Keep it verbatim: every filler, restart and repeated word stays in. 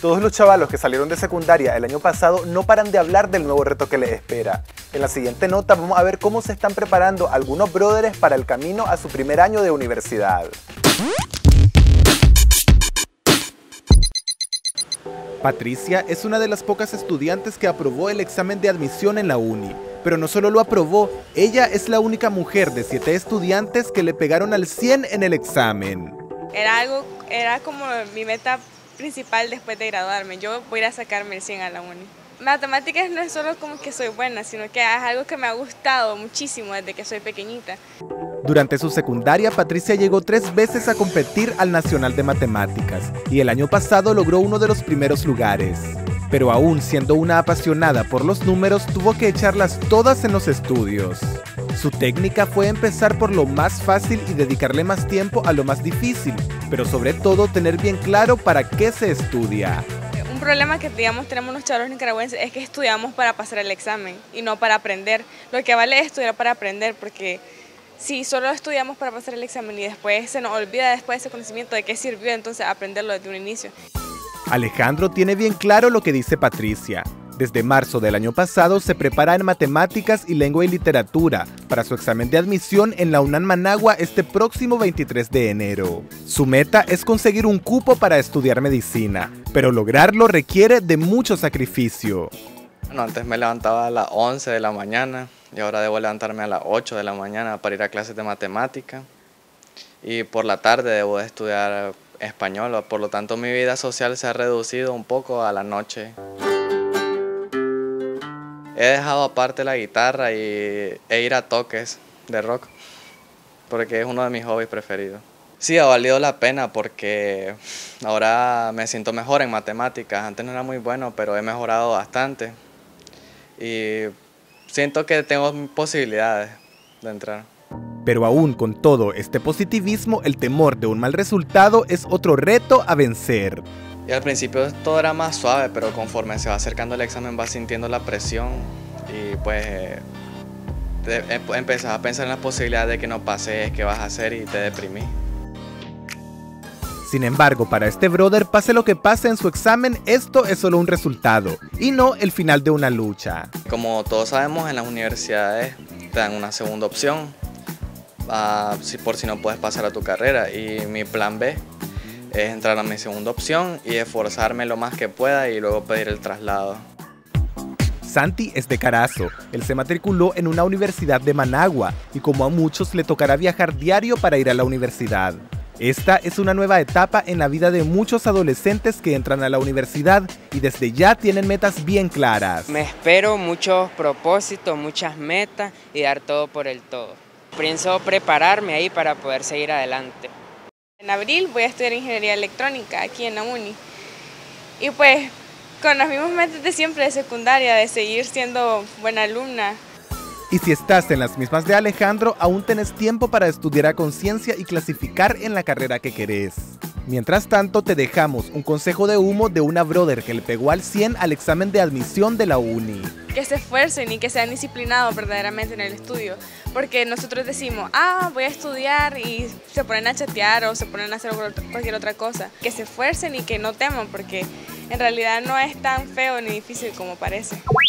Todos los chavalos que salieron de secundaria el año pasado no paran de hablar del nuevo reto que les espera. En la siguiente nota vamos a ver cómo se están preparando algunos brothers para el camino a su primer año de universidad. Patricia es una de las pocas estudiantes que aprobó el examen de admisión en la uni. Pero no solo lo aprobó, ella es la única mujer de siete estudiantes que le pegaron al cien en el examen. Era algo, era como mi meta principal después de graduarme. Yo voy a ir a sacarme el cien a la uni. Matemáticas no es solo como que soy buena, sino que es algo que me ha gustado muchísimo desde que soy pequeñita. Durante su secundaria, Patricia llegó tres veces a competir al Nacional de Matemáticas y el año pasado logró uno de los primeros lugares. Pero aún siendo una apasionada por los números, tuvo que echarlas todas en los estudios. Su técnica fue empezar por lo más fácil y dedicarle más tiempo a lo más difícil, pero sobre todo tener bien claro para qué se estudia. Un problema que digamos tenemos los chavos nicaragüenses es que estudiamos para pasar el examen y no para aprender. Lo que vale es estudiar para aprender, porque si solo estudiamos para pasar el examen y después se nos olvida después ese conocimiento de qué sirvió, entonces aprenderlo desde un inicio. Alejandro tiene bien claro lo que dice Patricia. Desde marzo del año pasado se prepara en matemáticas y lengua y literatura para su examen de admisión en la UNAM Managua este próximo veintitrés de enero. Su meta es conseguir un cupo para estudiar medicina, pero lograrlo requiere de mucho sacrificio. Bueno, antes me levantaba a las once de la mañana y ahora debo levantarme a las ocho de la mañana para ir a clases de matemática. Y por la tarde debo de estudiar español, por lo tanto mi vida social se ha reducido un poco a la noche. He dejado aparte la guitarra y, e ir a toques de rock, porque es uno de mis hobbies preferidos. Sí, ha valido la pena porque ahora me siento mejor en matemáticas. Antes no era muy bueno, pero he mejorado bastante y siento que tengo posibilidades de entrar. Pero aún con todo este positivismo, el temor de un mal resultado es otro reto a vencer. Y al principio todo era más suave, pero conforme se va acercando el examen vas sintiendo la presión y pues te, empezás a pensar en la posibilidad de que no pases, qué vas a hacer y te deprimís. Sin embargo, para este brother, pase lo que pase en su examen, esto es solo un resultado y no el final de una lucha. Como todos sabemos, en las universidades te dan una segunda opción, uh, si, por si no puedes pasar a tu carrera, y mi plan B es entrar a mi segunda opción y esforzarme lo más que pueda y luego pedir el traslado. Santi es de Carazo. Él se matriculó en una universidad de Managua y como a muchos le tocará viajar diario para ir a la universidad. Esta es una nueva etapa en la vida de muchos adolescentes que entran a la universidad y desde ya tienen metas bien claras. Me espero muchos propósitos, muchas metas y dar todo por el todo. Pienso prepararme ahí para poder seguir adelante. En abril voy a estudiar ingeniería electrónica aquí en la uni y pues con las mismas metas de siempre de secundaria, de seguir siendo buena alumna. Y si estás en las mismas de Alejandro, aún tenés tiempo para estudiar a conciencia y clasificar en la carrera que querés. Mientras tanto, te dejamos un consejo de humo de una brother que le pegó al cien al examen de admisión de la uni. Que se esfuercen y que sean disciplinados verdaderamente en el estudio, porque nosotros decimos, ah, voy a estudiar y se ponen a chatear o se ponen a hacer cualquier otra cosa. Que se esfuercen y que no teman, porque en realidad no es tan feo ni difícil como parece.